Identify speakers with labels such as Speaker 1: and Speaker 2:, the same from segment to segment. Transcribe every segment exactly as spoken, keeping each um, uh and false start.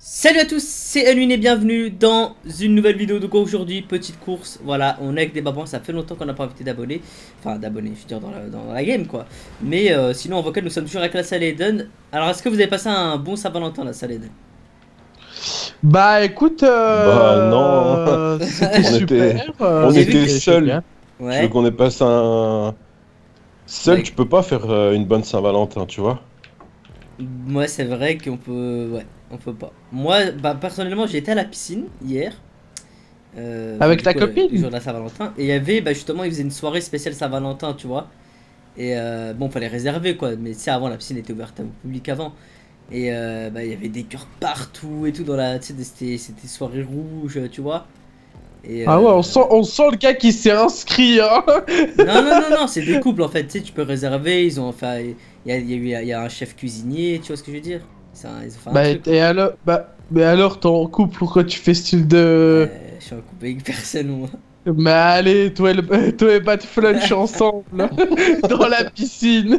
Speaker 1: Salut à tous, c'est Alun et bienvenue dans une nouvelle vidéo. Donc aujourd'hui, petite course, voilà, on est avec des babans, ça fait longtemps qu'on n'a pas invité d'abonnés. Enfin d'abonnés, je veux dire dans la, dans la game quoi. Mais euh, sinon en vocal, nous sommes toujours avec la salle Eden. Alors est-ce que vous avez passé un bon Saint-Valentin la salle Eden?
Speaker 2: Bah écoute,
Speaker 3: Bah non,
Speaker 2: euh, c'était
Speaker 3: on était,
Speaker 2: super. euh,
Speaker 3: on
Speaker 1: J'ai vu
Speaker 3: était
Speaker 2: c'était
Speaker 3: seuls.
Speaker 2: génial.
Speaker 3: Tu veux
Speaker 1: Ouais.
Speaker 3: qu'on ait passé un... Seul,
Speaker 1: Bah,
Speaker 3: tu peux pas faire euh, une bonne Saint-Valentin, tu vois.
Speaker 1: moi c'est vrai qu'on peut... Ouais, on peut pas. Moi, bah personnellement, j'ai été à la piscine hier. Euh, enfin,
Speaker 2: Avec
Speaker 1: du
Speaker 2: ta
Speaker 1: coup, euh, le jour
Speaker 2: copine?
Speaker 1: de la Saint-Valentin. Et il y avait, bah justement, ils faisaient une soirée spéciale Saint-Valentin, tu vois. Et euh, bon, fallait réserver quoi, mais tu sais, avant la piscine était ouverte au public avant. Et euh, bah, il y avait des cœurs partout et tout dans la. Tu sais, c'était c'était soirée rouge, tu vois. Et
Speaker 2: Ah ouais,
Speaker 1: euh...
Speaker 2: on sent, on sent le gars qui s'est inscrit, hein.
Speaker 1: Non, non, non, non, c'est des couples en fait, tu sais, tu peux réserver. Ils ont fait. Il y a, il y a eu il y a un chef cuisinier, tu vois ce que je veux dire? C'est un- Ils ont fait un
Speaker 2: Bah
Speaker 1: truc.
Speaker 2: et alors, bah, mais alors t'es en couple, pourquoi tu fais style de...
Speaker 1: Euh, je suis en couple avec personne, moi.
Speaker 2: Mais allez, toi et, le- toi et Bad Flunch ensemble, dans la piscine.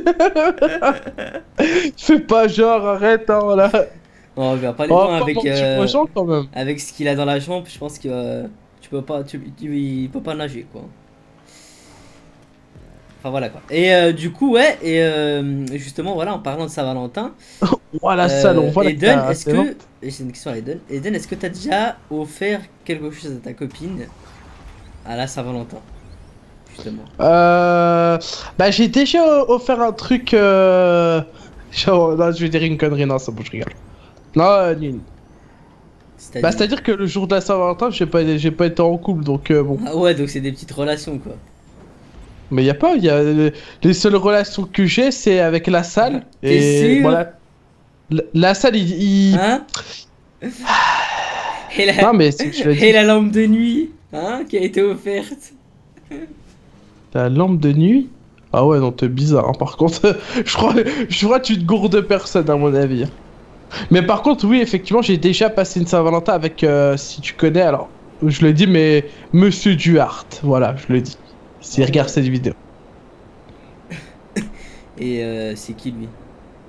Speaker 2: Fais pas genre, arrête, hein, là.
Speaker 1: Non, on va pas aller
Speaker 2: Oh,
Speaker 1: loin
Speaker 2: pas
Speaker 1: avec,
Speaker 2: mentir aux
Speaker 1: euh,
Speaker 2: gens quand même.
Speaker 1: avec ce qu'il a dans la jambe. Je pense que euh, tu peux pas, tu, tu- il peut pas nager quoi. Enfin voilà quoi. Et euh, du coup, ouais, et euh, justement, voilà, en parlant de Saint-Valentin,
Speaker 2: Ouah, la salle, on
Speaker 1: euh,
Speaker 2: voit là que
Speaker 1: Eden,
Speaker 2: t'as-
Speaker 1: est-ce
Speaker 2: t'es lent.
Speaker 1: que. Et c'est une question à Eden. Eden, est-ce que t'as déjà offert quelque chose à ta copine à la Saint-Valentin? Justement.
Speaker 2: Euh... Bah j'ai déjà offert un truc... Euh... genre, non, je vais dire une connerie, non, ça bouge, je rigole. Non, euh, nul. Bah
Speaker 1: C'est-à-dire.
Speaker 2: c'est-à-dire que le jour de la Saint-Valentin, j'ai pas, j'ai pas été en couple, donc euh, bon.
Speaker 1: Ah ouais, donc c'est des petites relations quoi.
Speaker 2: Mais y a pas, y a... Les seules relations que j'ai, c'est avec la salle.
Speaker 1: T'es
Speaker 2: Et
Speaker 1: sûr?
Speaker 2: voilà. La, la salle, il... il-
Speaker 1: Hein? Et la...
Speaker 2: Non mais c'est que je l'ai
Speaker 1: Et
Speaker 2: dit.
Speaker 1: la lampe de nuit, hein, qui a été offerte.
Speaker 2: La lampe de nuit? Ah ouais, non, t'es bizarre, hein. Par contre, je crois, je crois que tu te gourdes de personne, à mon avis. Mais par contre, oui, effectivement, j'ai déjà passé une Saint-Valentin avec, euh, si tu connais, alors, je le dis, mais Monsieur Duhart, voilà, je le dis. S'il
Speaker 1: Ah
Speaker 2: regarde
Speaker 1: ouais.
Speaker 2: cette vidéo.
Speaker 1: Et euh, c'est qui lui?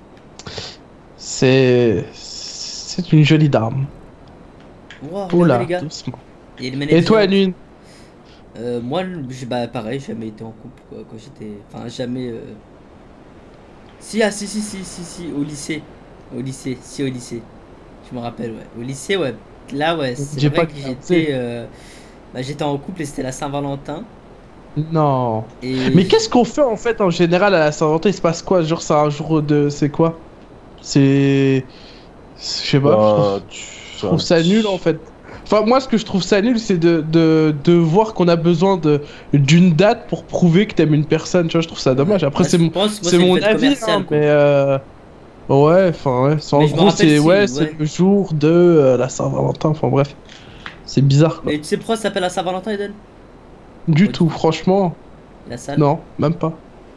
Speaker 2: C'est... C'est une jolie dame.
Speaker 1: Wow, regardez
Speaker 2: Oula,
Speaker 1: les gars.
Speaker 2: doucement.
Speaker 1: Il y a une manette
Speaker 2: Et toi,
Speaker 1: géante.
Speaker 2: Lune?
Speaker 1: Euh, moi, j'ai- bah pareil, j'ai jamais été en couple quoi, quand j'étais. Enfin, jamais. euh, Si, ah, si, si, si, si, si, au lycée. Au lycée, si, au lycée. Je me rappelle, ouais. Au lycée, ouais. Là, ouais, c'est
Speaker 2: J'ai
Speaker 1: vrai
Speaker 2: pas
Speaker 1: que
Speaker 2: capté.
Speaker 1: j'étais. euh, Bah, j'étais en couple et c'était la Saint-Valentin.
Speaker 2: Non.
Speaker 1: Et.
Speaker 2: Mais qu'est-ce qu'on fait, en fait, en général, à la Saint-Valentin? Il se passe quoi? Genre, c'est un jour de... C'est quoi? C'est... Je sais pas, je trouve...
Speaker 3: Ben, tu...
Speaker 2: Je trouve ça nul en fait. Enfin, moi, ce que je trouve ça nul, c'est de, de, de voir qu'on a besoin de d'une date pour prouver que t'aimes une personne. Tu vois, je trouve ça dommage. Après,
Speaker 1: Bah,
Speaker 2: c'est
Speaker 1: je
Speaker 2: mon,
Speaker 1: pense, moi,
Speaker 2: c'est
Speaker 1: c'est une
Speaker 2: mon
Speaker 1: fête
Speaker 2: avis,
Speaker 1: commerciale,
Speaker 2: hein,
Speaker 1: quoi.
Speaker 2: mais euh... ouais, enfin, ouais. C'est- En
Speaker 1: Mais je me
Speaker 2: gros,
Speaker 1: rappelle
Speaker 2: c'est
Speaker 1: si,
Speaker 2: ouais,
Speaker 1: ouais.
Speaker 2: c'est le jour de euh, la Saint-Valentin. Enfin, bref, c'est bizarre quoi.
Speaker 1: Mais tu sais pourquoi ça s'appelle la Saint-Valentin, Eden?
Speaker 2: Du
Speaker 1: Ouais,
Speaker 2: tout, franchement,
Speaker 1: La salle?
Speaker 2: non, même pas.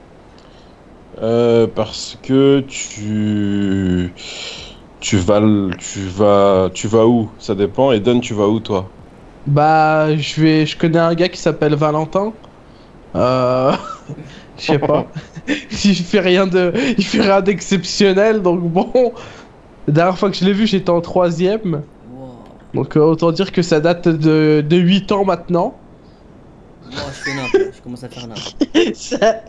Speaker 3: Euh, parce que tu... Tu vas... l- Tu vas... Tu vas où? Ça dépend. Et Don, tu vas où, toi?
Speaker 2: Bah, je vais, je connais un gars qui s'appelle Valentin. Euh, je sais pas. Il fait rien de, il fait rien d'exceptionnel, donc bon. La dernière fois que je l'ai vu, j'étais en troisième.
Speaker 1: Wow.
Speaker 2: Donc euh, autant dire que ça date de, de huit ans maintenant.
Speaker 1: Wow, je fais n'importe, je commence à faire n'importe.
Speaker 2: Ça-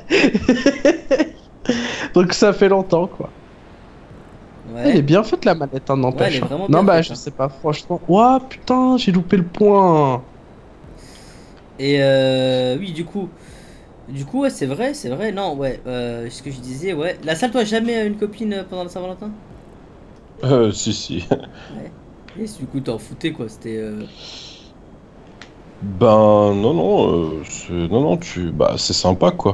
Speaker 2: Donc ça fait longtemps quoi. Elle est
Speaker 1: Ouais.
Speaker 2: bien faite la manette, hein,
Speaker 1: Ouais, elle est
Speaker 2: n'empêche, hein.
Speaker 1: vraiment
Speaker 2: Non
Speaker 1: bien
Speaker 2: bah
Speaker 1: faite,
Speaker 2: je
Speaker 1: hein.
Speaker 2: sais pas, franchement. Ouah putain, j'ai loupé le point.
Speaker 1: Et euh, oui, du coup, du coup, ouais, c'est vrai, c'est vrai. Non, ouais, euh, ce que je disais, ouais. La salle, toi, jamais une copine euh, pendant la Saint-Valentin?
Speaker 3: Euh, si, si.
Speaker 1: Ouais. Et du coup, t'en foutais quoi, c'était. euh,
Speaker 3: Ben, non, non. euh, c'est- non, non, tu... Bah, c'est sympa, quoi.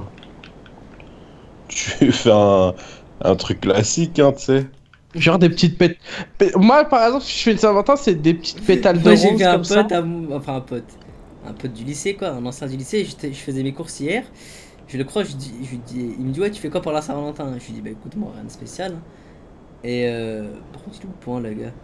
Speaker 3: Tu fais un... Un truc classique, hein, tu sais.
Speaker 2: Genre des petites pét... pé- Moi par exemple, si je fais une Saint-Valentin, c'est des petites pétales de
Speaker 1: Moi, j'ai
Speaker 2: rose
Speaker 1: vu un
Speaker 2: comme ça.
Speaker 1: pote, à mon- enfin un pote, un pote du lycée quoi, un ancien du lycée. J'étais- Je faisais mes courses hier. Je le crois, je, dis, je lui dis, il me dit ouais, tu fais quoi pour la Saint-Valentin? Je lui dis bah écoute, moi rien de spécial. Et euh, par contre, il est où le point, là, gars?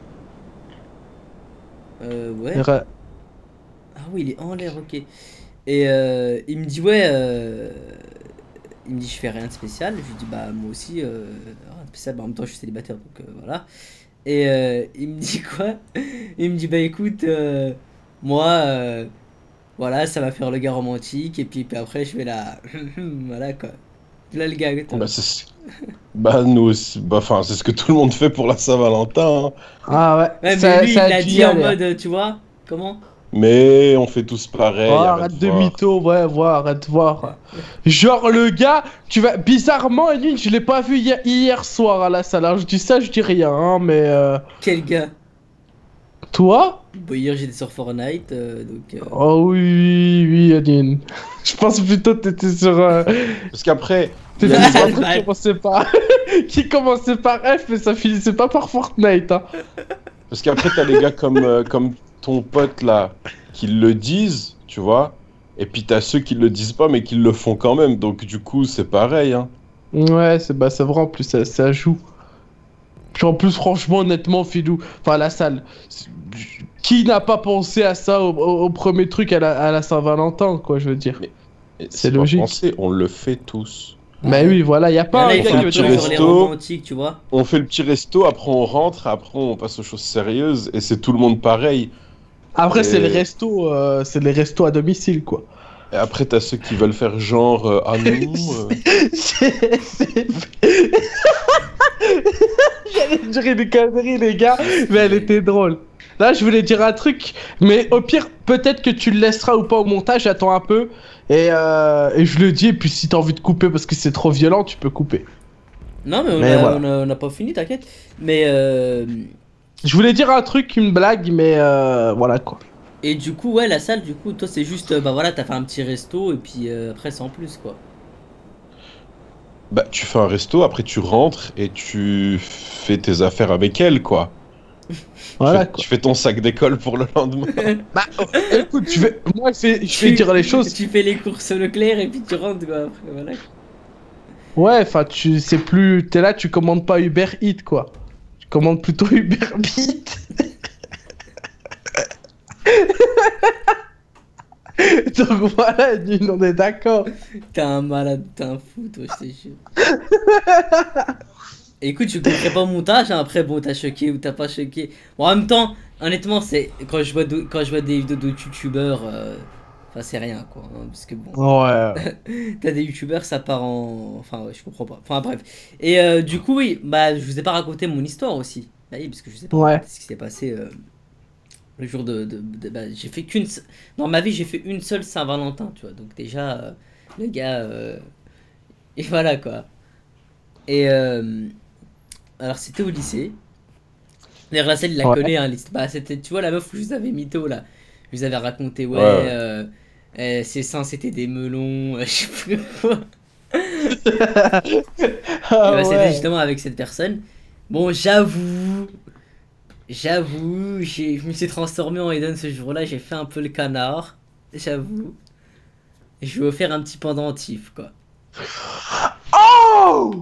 Speaker 1: Euh, ouais.
Speaker 2: Ra-
Speaker 1: Ah oui, il est en l'air, ok. Et euh, il me dit, ouais, euh, il me dit, je fais rien de spécial. Je lui dis, bah, moi aussi, euh, rien de spécial. Bah, en même temps, je suis célibataire, donc euh, voilà. Et euh, il me dit quoi? Il me dit, bah écoute, euh, moi, euh, voilà, ça va faire le gars romantique. Et puis, puis après, je vais là. Voilà quoi. Là, le gars, toi.
Speaker 3: Bah, c'est... bah nous aussi. Bah, enfin, c'est ce que tout le monde fait pour la Saint-Valentin, hein.
Speaker 2: Ah ouais,
Speaker 1: Ouais, mais
Speaker 2: ça,
Speaker 1: lui,
Speaker 2: ça
Speaker 1: il
Speaker 2: a
Speaker 1: l'a
Speaker 2: dû
Speaker 1: dit
Speaker 2: y
Speaker 1: en
Speaker 2: aller, hein.
Speaker 1: mode, tu vois? Comment?
Speaker 3: Mais on fait tous pareil,
Speaker 2: Oh,
Speaker 3: arrête
Speaker 2: arrête
Speaker 3: de
Speaker 2: de
Speaker 3: voir.
Speaker 2: mytho, ouais, ouais, arrête de voir. Genre, le gars, tu vas. Bizarrement, Edwin, je l'ai pas vu hier, hier soir à la salle. Alors, je dis ça, je dis rien, hein, mais. Euh...
Speaker 1: Quel gars?
Speaker 2: Toi?
Speaker 1: Bon, hier, j'étais sur Fortnite, euh, donc. euh,
Speaker 2: Oh oui, oui, oui, Edwin. Je pense plutôt que t'étais sur. Euh...
Speaker 3: Parce qu'après, il y
Speaker 2: T'étais
Speaker 3: a les
Speaker 2: sur un
Speaker 3: gens-
Speaker 2: truc qui commençait par. qui commençait par F, mais ça finissait pas par Fortnite, hein.
Speaker 3: parce qu'après t'as les gars comme, euh, comme ton pote là, qui le disent, tu vois. Et puis t'as ceux qui le disent pas, mais qui le font quand même. Donc du coup, c'est pareil, hein.
Speaker 2: Ouais, c'est bah, c'est vrai, en plus, ça, ça joue. Puis en plus, franchement, honnêtement, Filou, enfin, la salle. c'est- Qui n'a pas pensé à ça au, au- au premier truc à la, à la Saint-Valentin, quoi, je veux dire.
Speaker 3: Mais- Et
Speaker 2: C'est
Speaker 3: pas
Speaker 2: logique.
Speaker 3: pensé, on le fait tous.
Speaker 2: Mais oui, voilà, y a
Speaker 1: Il y en
Speaker 2: pas
Speaker 1: a,
Speaker 2: un
Speaker 1: ils
Speaker 2: gars
Speaker 3: fait
Speaker 2: qui
Speaker 3: le
Speaker 2: veut
Speaker 3: petit
Speaker 2: dire.
Speaker 1: veulent faire les
Speaker 3: resto.
Speaker 1: romantiques, tu vois.
Speaker 3: On fait le petit resto, après on rentre, après on passe aux choses sérieuses, et c'est tout le monde pareil.
Speaker 2: Après, c'est
Speaker 3: Et-
Speaker 2: les restos, euh, c'est les restos à domicile, quoi.
Speaker 3: Et après t'as ceux qui veulent faire genre, euh, ah non, euh,
Speaker 2: C'est- c'est- J'allais dire une connerie, les gars, mais elle était drôle. Là, je voulais dire un truc, mais au pire, peut-être que tu le laisseras ou pas au montage, attends un peu. Et, euh, et je le dis, et puis si t'as envie de couper parce que c'est trop violent, tu peux couper.
Speaker 1: Non, mais on
Speaker 2: Mais
Speaker 1: a,
Speaker 2: voilà.
Speaker 1: on a- on a pas fini, t'inquiète. Mais euh,
Speaker 2: Je voulais dire un truc, une blague, mais euh, voilà quoi.
Speaker 1: et du coup, ouais, la salle, du coup, toi, c'est juste, euh, bah voilà, t'as fait un petit resto et puis euh, après, c'est en plus, quoi.
Speaker 3: bah tu fais un resto, après tu rentres et tu fais tes affaires avec elle, quoi.
Speaker 2: Voilà
Speaker 3: tu, fais,
Speaker 2: quoi.
Speaker 3: tu fais ton sac d'école pour le lendemain.
Speaker 2: Bah, écoute, je vais, moi, je vais, je vais
Speaker 1: Tu-
Speaker 2: dire les choses.
Speaker 1: Tu fais les courses Leclerc et puis tu rentres, quoi. Après, voilà.
Speaker 2: Ouais, enfin, tu sais plus, t'es là, tu commandes pas Uber Eats quoi. Tu commandes plutôt Uber Beat. Donc voilà, Edwin, on est d'accord.
Speaker 1: T'es un malade, t'es un fou, toi, je te jure. Écoute, je couperai pas au montage, hein, après, bon, t'as choqué ou t'as pas choqué. Bon, en même temps, honnêtement, c'est quand je vois, de- quand je vois des vidéos de youtubeurs, euh, enfin, c'est rien, quoi. Hein, parce que bon,
Speaker 2: Ouais.
Speaker 1: t'as des youtubeurs, ça part en. Enfin, ouais, je comprends pas. Enfin, bref. Et euh, du coup, oui, bah, je vous ai pas raconté mon histoire aussi. Bah oui, parce que je sais pas
Speaker 2: Ouais.
Speaker 1: ce qui s'est passé euh, le jour de. de- de- bah, j'ai fait qu'une. se- Dans ma vie, j'ai fait une seule Saint-Valentin, tu vois. Donc, déjà, euh, le gars. euh, Et voilà, quoi. Et. euh, Alors, c'était au lycée. D'ailleurs, la scène, il la
Speaker 2: Ouais.
Speaker 1: connaît, hein. l'hist- Bah, c'était, tu vois, la meuf où je vous avais mytho, là. Je vous avais raconté, ouais,
Speaker 3: Ouais, ouais.
Speaker 1: euh, euh, ses seins, c'était des melons, euh, je sais plus quoi.
Speaker 2: Ah
Speaker 1: Et bah, c'était
Speaker 2: ouais.
Speaker 1: justement avec cette personne. Bon, j'avoue, j'avoue, j'ai- je me suis transformé en Eden ce jour-là, j'ai fait un peu le canard, j'avoue. Et je lui ai offert un petit pendentif, quoi.
Speaker 2: Oh!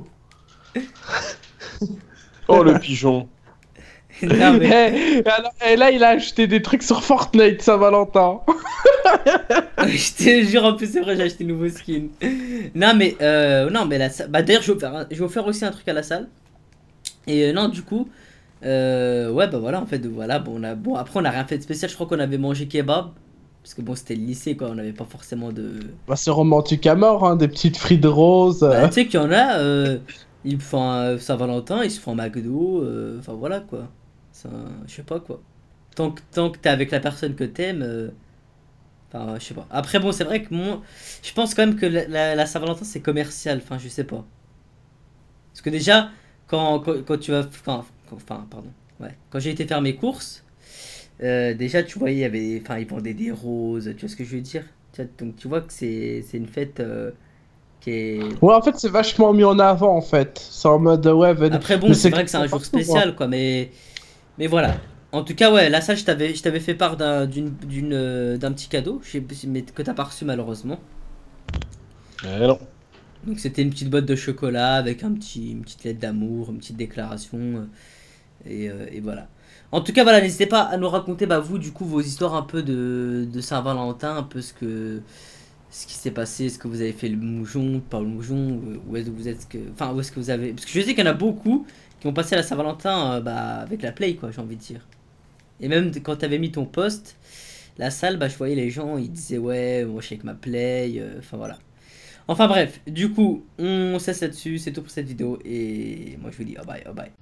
Speaker 3: Oh le pigeon.
Speaker 1: Non, mais,
Speaker 2: Et, alors- et là, il a acheté des trucs sur Fortnite Saint-Valentin.
Speaker 1: je te jure, en plus, c'est vrai, j'ai acheté un nouveau skin. Non, mais, euh, non, mais la salle, bah d'ailleurs, je vais offrir, un- je vais offrir aussi un truc à la salle. Et euh, non, du coup, euh, ouais, bah voilà, en fait, voilà, bon, on a, bon, après, on a rien fait de spécial, je crois qu'on avait mangé kebab. Parce que bon, c'était le lycée, quoi, on n'avait pas forcément de.
Speaker 2: Bah, c'est romantique à mort, hein, des petites frites roses.
Speaker 1: Bah,
Speaker 2: euh.
Speaker 1: tu sais qu'il y en a, euh, ils font un Saint-Valentin, ils se font un McDo, euh, enfin voilà quoi. Ça, je sais pas quoi. Tant que, tant que t'es avec la personne que t'aimes, euh, enfin je sais pas. Après bon, c'est vrai que moi, je pense quand même que la, la- la Saint-Valentin c'est commercial, enfin je sais pas. Parce que déjà, quand, quand, quand tu vas. Quand, quand- enfin, pardon. Ouais. Quand j'ai été faire mes courses, euh, déjà tu voyais, il y avait. Enfin, ils vendaient des roses, tu vois ce que je veux dire? Tu vois, donc tu vois que c'est c'est une fête euh, qui est.
Speaker 2: Ouais, en fait, c'est vachement mis en avant, en fait. C'est en mode, ouais, venez.
Speaker 1: Après bon,
Speaker 2: Mais
Speaker 1: c'est
Speaker 2: c'est
Speaker 1: vrai que c'est un
Speaker 2: comme
Speaker 1: jour
Speaker 2: partout,
Speaker 1: spécial quoi, mais mais voilà. En tout cas ouais, là ça je t'avais je t'avais fait part d'un d'une d'une euh, d'un petit cadeau, je sais pas si- mais que t'as pas reçu malheureusement.
Speaker 3: Eh non.
Speaker 1: Donc c'était une petite boîte de chocolat avec un petit une petite lettre d'amour, une petite déclaration euh, et, euh, et voilà. En tout cas voilà, n'hésitez pas à nous raconter bah vous du coup vos histoires un peu de de Saint-Valentin, un peu ce que ce qui s'est passé, est-ce que vous avez fait le moujon, pas le moujon, ou où est-ce que vous êtes, que... enfin où est-ce que vous avez, parce que je sais qu'il y en a beaucoup qui ont passé la Saint-Valentin euh, bah, avec la Play, quoi, j'ai envie de dire. Et même quand t'avais mis ton post, la salle, bah, je voyais les gens, ils disaient ouais, moi je suis avec ma Play, euh, enfin voilà. Enfin bref, du coup, on cesse là-dessus, c'est tout pour cette vidéo, et moi je vous dis oh bye, oh bye.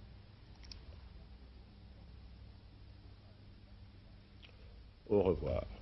Speaker 3: Au revoir.